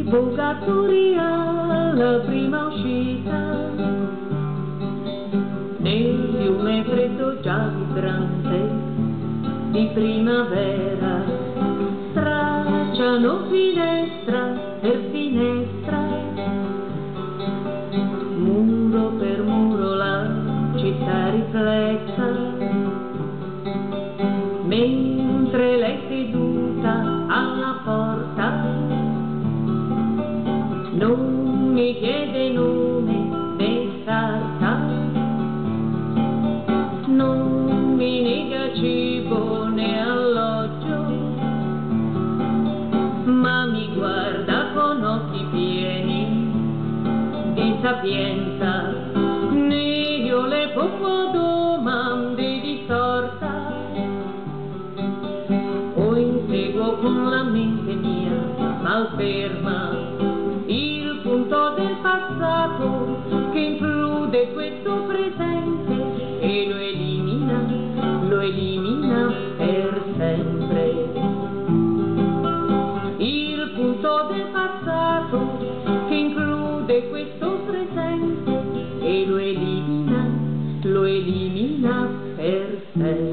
Vocatoria la prima uscita nel fiume freddo già vibrante di primavera, stracciano finestra per finestra, muro per muro la città riflessa, mentre lei seduta alla porta non mi chiede nome né carta, non mi nega cibo né alloggio, ma mi guarda con occhi pieni di sapienza, né io le pongo domande di sorta, o inseguo con la mente mia malferma il punto del passato che include questo presente e lo elimina per sempre. Il punto del passato che include questo presente e lo elimina per sempre.